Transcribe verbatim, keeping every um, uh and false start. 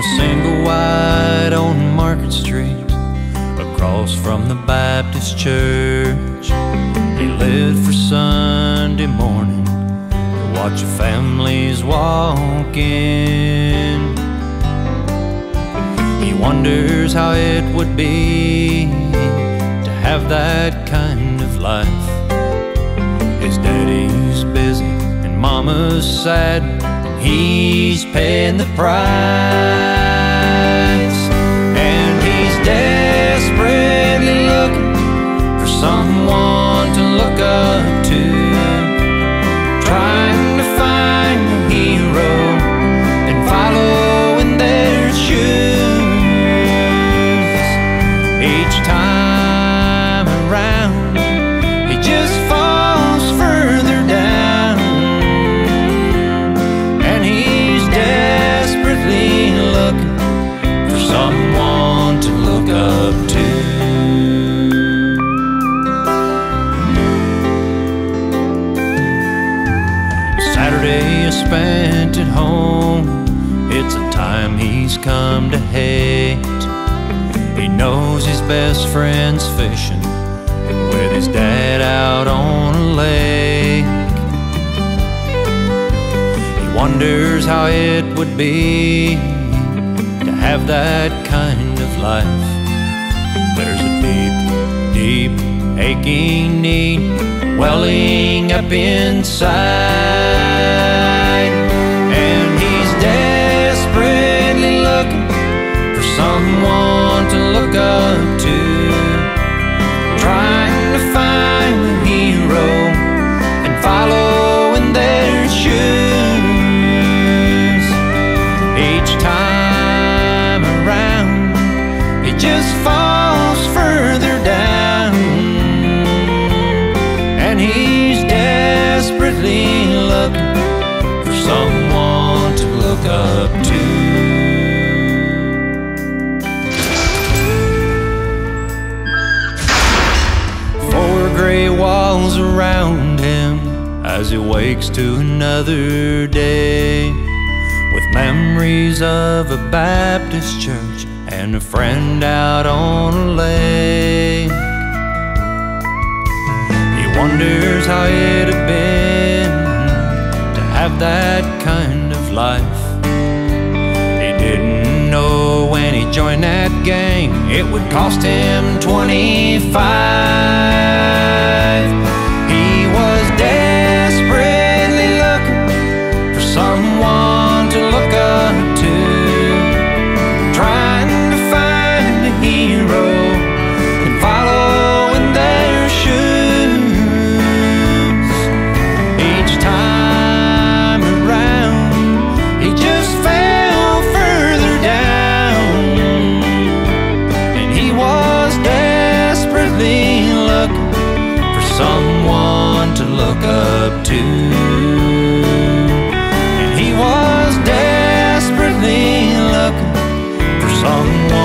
single wide on Margaret Street, across from the Baptist church. He lived for Sunday morning to watch the families walk in. He wonders how it would be to have that kind of life. His daddy's busy and mama's sad, and he's paying the price. And he's desperately looking for someone to look up to, trying to find a hero and follow in their shoes. Each time around, he just falls further down, and he's desperately looking for someone to look up to. Saturday is spent at home, it's a time he's come to hate. He knows his best friend's fishing with his dad out on a lake. He wonders how it would be to have that kind of life. There's a deep, deep, aching need welling up inside, and he's desperately looking for someone to look up to, trying to find a hero and follow in their shoes. Each time around, he just falls further down, and he's desperately looking for someone to look up to. Four gray walls around him as he wakes to another day, with memories of a Baptist church and a friend out on a lake. He wonders how it'd have been to have that kind of life. He didn't know when he joined that gang it would cost him twenty-five. He was desperately looking for someone to look up to, trying to find a hero and follow in their shoes. Each time around, he just fell further down, and he was desperately looking for someone to look up to. And he was desperately looking for someone